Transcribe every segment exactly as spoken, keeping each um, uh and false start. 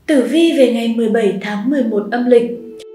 Tử vi về ngày mười bảy tháng mười một âm lịch.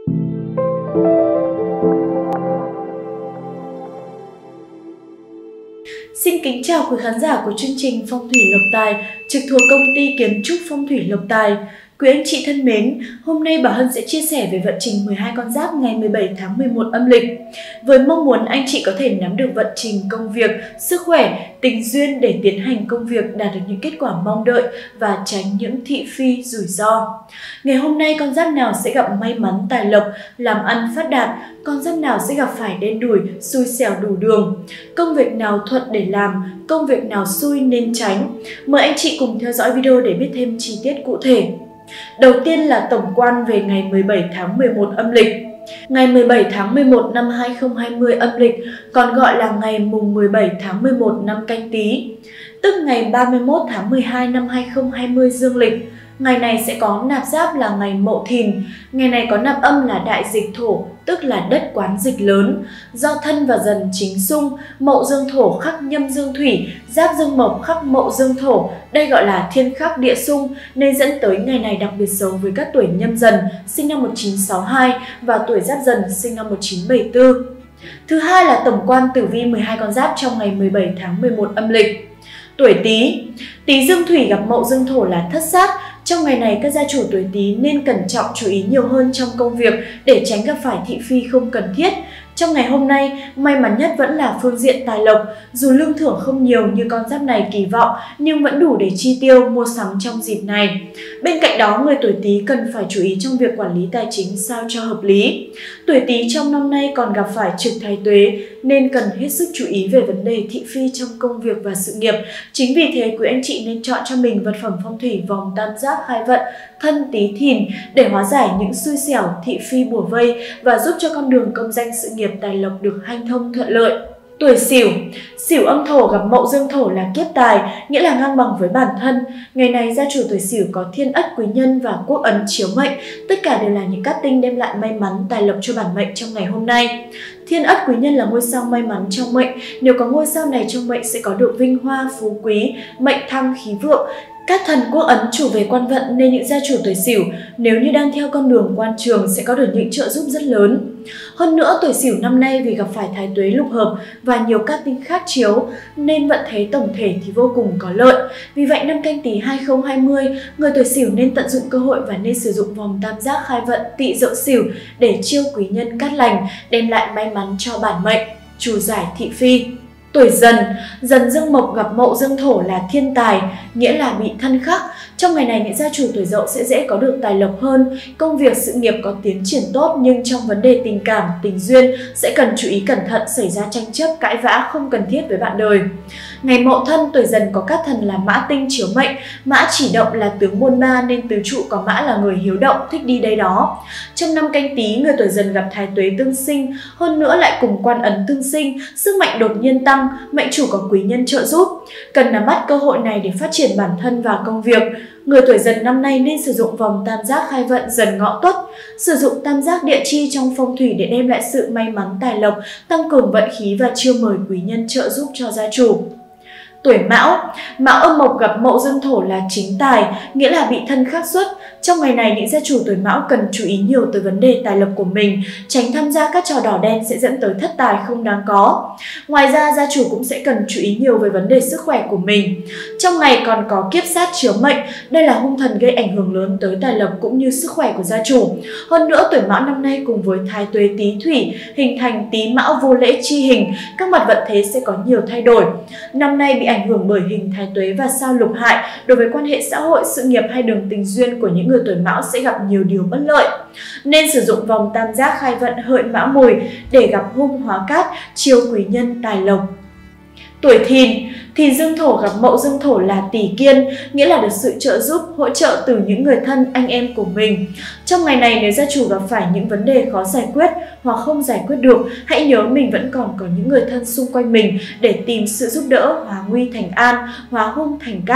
Xin kính chào quý khán giả của chương trình Phong thủy Lộc Tài trực thuộc công ty kiến trúc Phong thủy Lộc Tài. Quý anh chị thân mến, hôm nay Bảo Hân sẽ chia sẻ về vận trình mười hai con giáp ngày mười bảy tháng mười một âm lịch. Với mong muốn anh chị có thể nắm được vận trình công việc, sức khỏe, tình duyên để tiến hành công việc đạt được những kết quả mong đợi và tránh những thị phi, rủi ro. Ngày hôm nay con giáp nào sẽ gặp may mắn tài lộc, làm ăn phát đạt, con giáp nào sẽ gặp phải đen đủi, xui xẻo đủ đường, công việc nào thuận để làm, công việc nào xui nên tránh. Mời anh chị cùng theo dõi video để biết thêm chi tiết cụ thể. Đầu tiên là tổng quan về ngày mười bảy tháng mười một âm lịch. Ngày mười bảy tháng mười một năm hai nghìn không trăm hai mươi âm lịch, còn gọi là ngày mùng mười bảy tháng mười một năm Canh Tý, tức ngày ba mươi mốt tháng mười hai năm hai nghìn không trăm hai mươi dương lịch. Ngày này sẽ có nạp giáp là ngày Mậu Thìn. Ngày này có nạp âm là đại dịch thổ, tức là đất quán dịch lớn. Do thân và dần chính xung, Mậu dương thổ khắc nhâm dương thủy, giáp dương mộc khắc Mậu dương thổ, đây gọi là thiên khắc địa xung, nên dẫn tới ngày này đặc biệt xấu với các tuổi nhâm dần sinh năm một nghìn chín trăm sáu mươi hai và tuổi giáp dần sinh năm một nghìn chín trăm bảy mươi tư. Thứ hai là tổng quan tử vi mười hai con giáp trong ngày mười bảy tháng mười một âm lịch. Tuổi Tý. Tý dương thủy gặp Mậu dương thổ là thất sát. Trong ngày này, các gia chủ tuổi Tý nên cẩn trọng chú ý nhiều hơn trong công việc để tránh gặp phải thị phi không cần thiết. Trong ngày hôm nay, may mắn nhất vẫn là phương diện tài lộc. Dù lương thưởng không nhiều như con giáp này kỳ vọng, nhưng vẫn đủ để chi tiêu, mua sắm trong dịp này. Bên cạnh đó, người tuổi Tý cần phải chú ý trong việc quản lý tài chính sao cho hợp lý. Tuổi Tý trong năm nay còn gặp phải trực thái tuế, nên cần hết sức chú ý về vấn đề thị phi trong công việc và sự nghiệp. Chính vì thế, quý anh chị nên chọn cho mình vật phẩm phong thủy vòng tam giác khai vận Thân Tý Thìn để hóa giải những xui xẻo, thị phi bủa vây và giúp cho con đường công danh sự nghiệp tài lộc được hanh thông thuận lợi. Tuổi Sửu. Sửu âm thổ gặp Mậu dương thổ là kiếp tài, nghĩa là ngang bằng với bản thân. Ngày này gia chủ tuổi Sửu có thiên ất quý nhân và quốc ấn chiếu mệnh, tất cả đều là những cát tinh đem lại may mắn tài lộc cho bản mệnh trong ngày hôm nay. Thiên ất quý nhân là ngôi sao may mắn trong mệnh, nếu có ngôi sao này trong mệnh sẽ có được vinh hoa phú quý, mệnh thăng khí vượng. Các thần quốc ấn chủ về quan vận nên những gia chủ tuổi Sửu nếu như đang theo con đường quan trường sẽ có được những trợ giúp rất lớn. Hơn nữa, tuổi Sửu năm nay vì gặp phải thái tuế lục hợp và nhiều các tinh khác chiếu nên vận thế tổng thể thì vô cùng có lợi. Vì vậy năm Canh Tý hai nghìn không trăm hai mươi, người tuổi Sửu nên tận dụng cơ hội và nên sử dụng vòng tam giác khai vận Tỵ Dậu Sửu để chiêu quý nhân cát lành, đem lại may mắn cho bản mệnh, trù giải thị phi. Tuổi Dần. Dần dương mộc gặp Mậu dương thổ là thiên tài, nghĩa là bị thân khắc. Trong ngày này, những gia chủ tuổi Dậu sẽ dễ có được tài lộc hơn, công việc sự nghiệp có tiến triển tốt, nhưng trong vấn đề tình cảm, tình duyên sẽ cần chú ý cẩn thận xảy ra tranh chấp, cãi vã không cần thiết với bạn đời. Ngày Mậu Thân, tuổi Dần có các thần là Mã Tinh chiếu mệnh, Mã chỉ động là tướng bôn ba nên tứ trụ có Mã là người hiếu động, thích đi đây đó. Trong năm Canh Tý, người tuổi Dần gặp thái tuế tương sinh, hơn nữa lại cùng quan ấn tương sinh, sức mạnh đột nhiên tăng, mệnh chủ có quý nhân trợ giúp. Cần nắm bắt cơ hội này để phát triển bản thân và công việc. Người tuổi Dần năm nay nên sử dụng vòng tam giác khai vận Dần Ngọ Tuất, sử dụng tam giác địa chi trong phong thủy để đem lại sự may mắn tài lộc, tăng cường vận khí và chiêu mời quý nhân trợ giúp cho gia chủ. Tuổi Mão. Mão âm mộc gặp Mậu dương thổ là chính tài, nghĩa là bị thân khắc xuất. Trong ngày này, những gia chủ tuổi Mão cần chú ý nhiều tới vấn đề tài lộc của mình, tránh tham gia các trò đỏ đen sẽ dẫn tới thất tài không đáng có. Ngoài ra, gia chủ cũng sẽ cần chú ý nhiều về vấn đề sức khỏe của mình. Trong ngày còn có kiếp sát chiếu mệnh, đây là hung thần gây ảnh hưởng lớn tới tài lộc cũng như sức khỏe của gia chủ. Hơn nữa, tuổi Mão năm nay cùng với thái tuế Tý Thủy hình thành Tý Mão vô lễ chi hình, các mặt vận thế sẽ có nhiều thay đổi. Năm nay bị ảnh hưởng bởi hình thái tuế và sao lục hại, đối với quan hệ xã hội, sự nghiệp hay đường tình duyên của những người tuổi Mão sẽ gặp nhiều điều bất lợi. Nên sử dụng vòng tam giác khai vận Hợi Mão Mùi để gặp hung hóa cát, chiêu quý nhân tài lộc. Tuổi Thìn. Thìn dương thổ gặp Mậu dương thổ là tỷ kiên, nghĩa là được sự trợ giúp, hỗ trợ từ những người thân, anh em của mình. Trong ngày này, nếu gia chủ gặp phải những vấn đề khó giải quyết hoặc không giải quyết được, hãy nhớ mình vẫn còn có những người thân xung quanh mình để tìm sự giúp đỡ, hóa nguy thành an, hóa hung thành cát.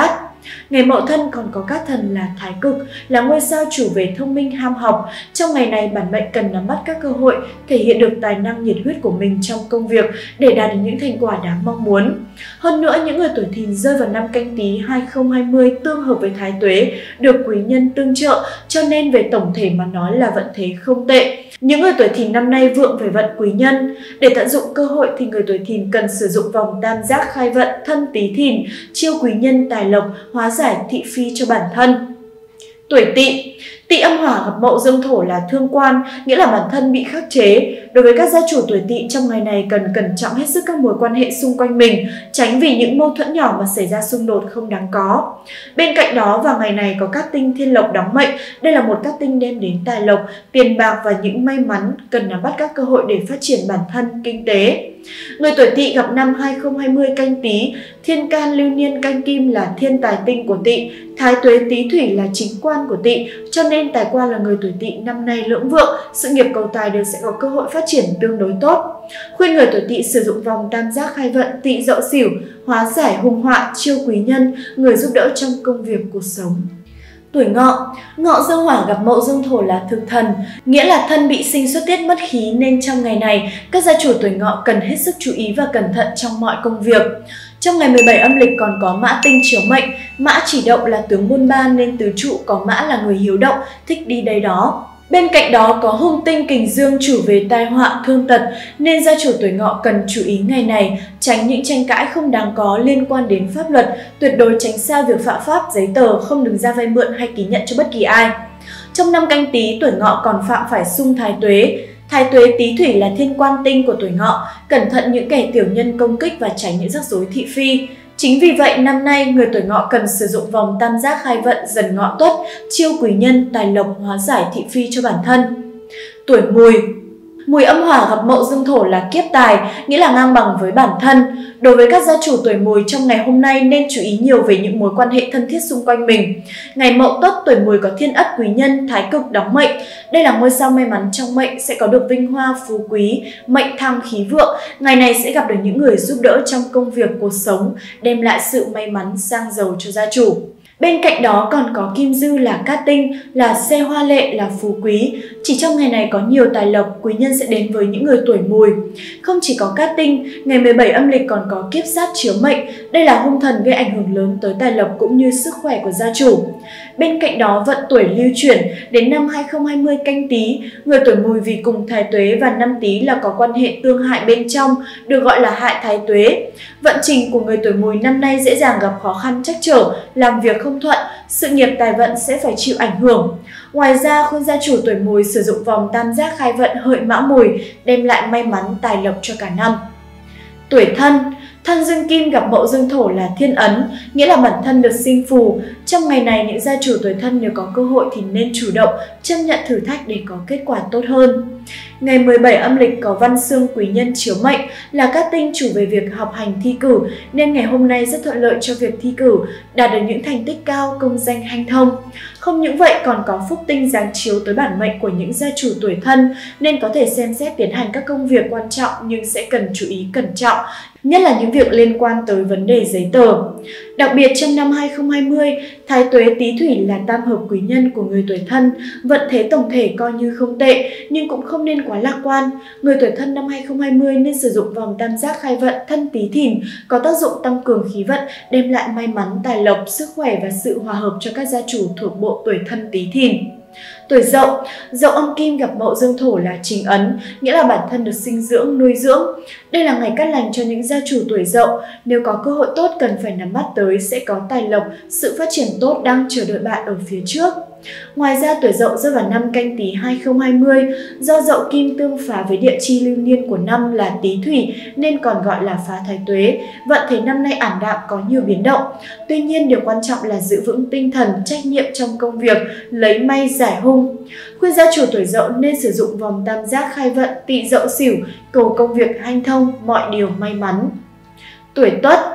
Ngày Mậu Thân còn có các thần là Thái Cực, là ngôi sao chủ về thông minh ham học. Trong ngày này, bản mệnh cần nắm bắt các cơ hội, thể hiện được tài năng nhiệt huyết của mình trong công việc để đạt được những thành quả đáng mong muốn. Hơn nữa, những người tuổi Thìn rơi vào năm Canh Tý hai không hai không tương hợp với Thái Tuế, được quý nhân tương trợ, cho nên về tổng thể mà nói là vận thế không tệ. Những người tuổi Thìn năm nay vượng về vận quý nhân. Để tận dụng cơ hội thì người tuổi Thìn cần sử dụng vòng tam giác khai vận Thân Tý Thìn, chiêu quý nhân tài lộc, hóa giải thị phi cho bản thân. Tuổi Tỵ. Tỵ âm hỏa gặp Mậu dương thổ là thương quan, nghĩa là bản thân bị khắc chế. Đối với các gia chủ tuổi Tỵ trong ngày này cần cẩn trọng hết sức các mối quan hệ xung quanh mình, tránh vì những mâu thuẫn nhỏ mà xảy ra xung đột không đáng có. Bên cạnh đó, vào ngày này có các tinh thiên lộc đóng mệnh. Đây là một các tinh đem đến tài lộc, tiền bạc và những may mắn, cần nắm bắt các cơ hội để phát triển bản thân kinh tế. Người tuổi Tỵ gặp năm hai không hai không Canh Tý, thiên can lưu niên canh kim là thiên tài tinh của Tỵ, thái tuế Tý thủy là chính quan của Tỵ, cho nên tài quan là người tuổi Tỵ năm nay lưỡng vượng, sự nghiệp cầu tài đều sẽ có cơ hội phát triển tương đối tốt. Khuyên người tuổi Tỵ sử dụng vòng tam giác khai vận Tỵ Dậu Sửu, hóa giải hung họa, chiêu quý nhân, người giúp đỡ trong công việc cuộc sống. Tuổi Ngọ. Ngọ dương hỏa gặp Mậu dương thổ là thực thần, nghĩa là thân bị sinh xuất tiết mất khí, nên trong ngày này các gia chủ tuổi Ngọ cần hết sức chú ý và cẩn thận trong mọi công việc. Trong ngày mười bảy âm lịch còn có mã tinh chiếu mệnh, mã chỉ động là tướng buôn ba nên tứ trụ có mã là người hiếu động, thích đi đây đó. Bên cạnh đó có hung tinh kình dương chủ về tai họa thương tật, nên gia chủ tuổi Ngọ cần chú ý ngày này, tránh những tranh cãi không đáng có liên quan đến pháp luật, tuyệt đối tránh xa việc phạm pháp giấy tờ, không đứng ra vay mượn hay ký nhận cho bất kỳ ai. Trong năm Canh Tý, tuổi Ngọ còn phạm phải xung thái tuế. Thái tuế Tý thủy là thiên quan tinh của tuổi Ngọ, cẩn thận những kẻ tiểu nhân công kích và tránh những rắc rối thị phi. Chính vì vậy, năm nay người tuổi Ngọ cần sử dụng vòng tam giác khai vận Dần Ngọ Tuất, chiêu quý nhân, tài lộc, hóa giải thị phi cho bản thân. Tuổi Mùi. Mùi âm hỏa gặp Mậu dương thổ là kiếp tài, nghĩa là ngang bằng với bản thân. Đối với các gia chủ tuổi Mùi trong ngày hôm nay nên chú ý nhiều về những mối quan hệ thân thiết xung quanh mình. Ngày Mậu Tuất, tuổi Mùi có thiên ất quý nhân, thái cực đóng mệnh. Đây là ngôi sao may mắn trong mệnh, sẽ có được vinh hoa phú quý, mệnh thăng khí vượng. Ngày này sẽ gặp được những người giúp đỡ trong công việc cuộc sống, đem lại sự may mắn sang giàu cho gia chủ. Bên cạnh đó còn có kim dư là cát tinh, là xe hoa lệ, là phú quý. Chỉ trong ngày này có nhiều tài lộc, quý nhân sẽ đến với những người tuổi Mùi. Không chỉ có cát tinh, ngày mười bảy âm lịch còn có kiếp sát chiếu mệnh. Đây là hung thần gây ảnh hưởng lớn tới tài lộc cũng như sức khỏe của gia chủ. Bên cạnh đó vận tuổi lưu chuyển, đến năm hai không hai không Canh Tý, người tuổi Mùi vì cùng thái tuế và năm Tý là có quan hệ tương hại bên trong, được gọi là hại thái tuế. Vận trình của người tuổi Mùi năm nay dễ dàng gặp khó khăn trắc trở, làm việc không thuận, sự nghiệp tài vận sẽ phải chịu ảnh hưởng. Ngoài ra, khuyên gia chủ tuổi Mùi sử dụng vòng tam giác khai vận Hợi Mão Mùi, đem lại may mắn tài lộc cho cả năm. Tuổi Thân. Thân dương kim gặp Mậu dương thổ là thiên ấn, nghĩa là bản thân được sinh phù. Trong ngày này, những gia chủ tuổi Thân nếu có cơ hội thì nên chủ động, chấp nhận thử thách để có kết quả tốt hơn. Ngày mười bảy âm lịch có văn xương quý nhân chiếu mệnh, là các tinh chủ về việc học hành thi cử, nên ngày hôm nay rất thuận lợi cho việc thi cử, đạt được những thành tích cao, công danh hanh thông. Không những vậy còn có phúc tinh giáng chiếu tới bản mệnh của những gia chủ tuổi Thân, nên có thể xem xét tiến hành các công việc quan trọng nhưng sẽ cần chú ý cẩn trọng, nhất là những việc liên quan tới vấn đề giấy tờ. Đặc biệt trong năm hai không hai không, thái tuế Tý thủy là tam hợp quý nhân của người tuổi Thân, vận thế tổng thể coi như không tệ nhưng cũng không nên quá lạc quan. Người tuổi Thân năm hai không hai không nên sử dụng vòng tam giác khai vận Thân Tý Thìn, có tác dụng tăng cường khí vận, đem lại may mắn, tài lộc, sức khỏe và sự hòa hợp cho các gia chủ thuộc bộ tuổi Thân Tý Thìn. Tuổi Dậu. Dậu âm kim gặp Mậu dương thổ là chính ấn, nghĩa là bản thân được sinh dưỡng, nuôi dưỡng. Đây là ngày cát lành cho những gia chủ tuổi Dậu, nếu có cơ hội tốt cần phải nắm bắt tới sẽ có tài lộc, sự phát triển tốt đang chờ đợi bạn ở phía trước. Ngoài ra, tuổi Dậu rơi vào năm Canh Tý hai không hai không, do Dậu kim tương phá với địa chi lưu niên của năm là Tý thủy nên còn gọi là phá thái tuế. Vận thế năm nay ảm đạm, có nhiều biến động. Tuy nhiên, điều quan trọng là giữ vững tinh thần, trách nhiệm trong công việc, lấy may giải hung. Khuyên gia chủ tuổi Dậu nên sử dụng vòng tam giác khai vận Tỵ Dậu Sửu, cầu công việc hanh thông, mọi điều may mắn. Tuổi Tuất.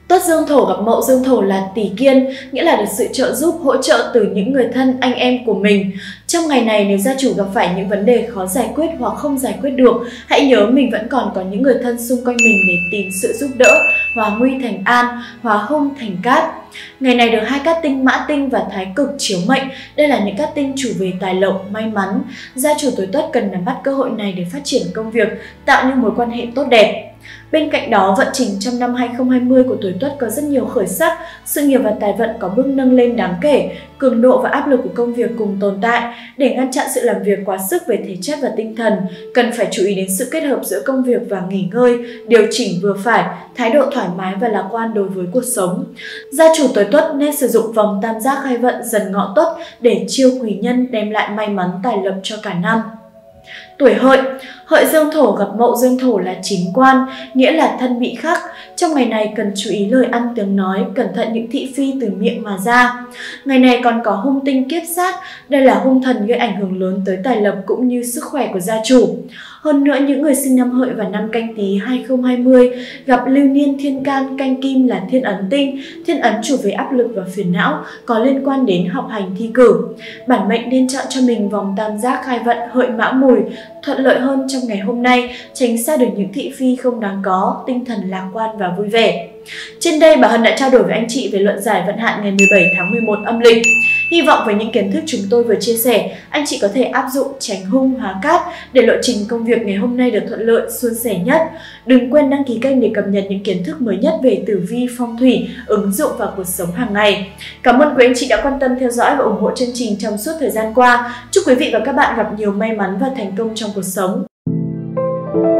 Tuất dương thổ gặp mậu dương thổ là tỷ kiên, nghĩa là được sự trợ giúp, hỗ trợ từ những người thân, anh em của mình. Trong ngày này nếu gia chủ gặp phải những vấn đề khó giải quyết hoặc không giải quyết được, hãy nhớ mình vẫn còn có những người thân xung quanh mình để tìm sự giúp đỡ, hóa nguy thành an, hóa hung thành cát. Ngày này được hai cát tinh Mã Tinh và Thái Cực chiếu mệnh, đây là những cát tinh chủ về tài lộc, may mắn. Gia chủ tuổi Tuất cần nắm bắt cơ hội này để phát triển công việc, tạo những mối quan hệ tốt đẹp. Bên cạnh đó, vận trình trong năm hai không hai không của tuổi Tuất có rất nhiều khởi sắc, sự nghiệp và tài vận có bước nâng lên đáng kể, cường độ và áp lực của công việc cùng tồn tại. Để ngăn chặn sự làm việc quá sức về thể chất và tinh thần, cần phải chú ý đến sự kết hợp giữa công việc và nghỉ ngơi, điều chỉnh vừa phải, thái độ thoải mái và lạc quan đối với cuộc sống. Gia chủ tuổi Tuất nên sử dụng vòng tam giác khai vận Dần Ngọ Tuất để chiêu quý nhân, đem lại may mắn tài lộc cho cả năm. Tuổi Hợi, Hợi dương thổ gặp mậu dương thổ là chính quan, nghĩa là thân bị khắc. Trong ngày này cần chú ý lời ăn tiếng nói, cẩn thận những thị phi từ miệng mà ra. Ngày này còn có hung tinh kiếp sát, đây là hung thần gây ảnh hưởng lớn tới tài lộc cũng như sức khỏe của gia chủ. Hơn nữa, những người sinh năm Hợi và năm Canh Tý hai không hai không gặp lưu niên thiên can canh kim là thiên ấn tinh. Thiên ấn chủ về áp lực và phiền não, có liên quan đến học hành thi cử. Bản mệnh nên chọn cho mình vòng tam giác khai vận Hợi Mão Mùi, thuận lợi hơn trong ngày hôm nay, tránh xa được những thị phi không đáng có, tinh thần lạc quan và vui vẻ. Trên đây, bà Hân đã trao đổi với anh chị về luận giải vận hạn ngày mười bảy tháng mười một âm lịch. Hy vọng với những kiến thức chúng tôi vừa chia sẻ, anh chị có thể áp dụng tránh hung hóa cát để lộ trình công việc ngày hôm nay được thuận lợi, suôn sẻ nhất. Đừng quên đăng ký kênh để cập nhật những kiến thức mới nhất về tử vi, phong thủy, ứng dụng vào cuộc sống hàng ngày. Cảm ơn quý anh chị đã quan tâm theo dõi và ủng hộ chương trình trong suốt thời gian qua. Chúc quý vị và các bạn gặp nhiều may mắn và thành công trong cuộc sống.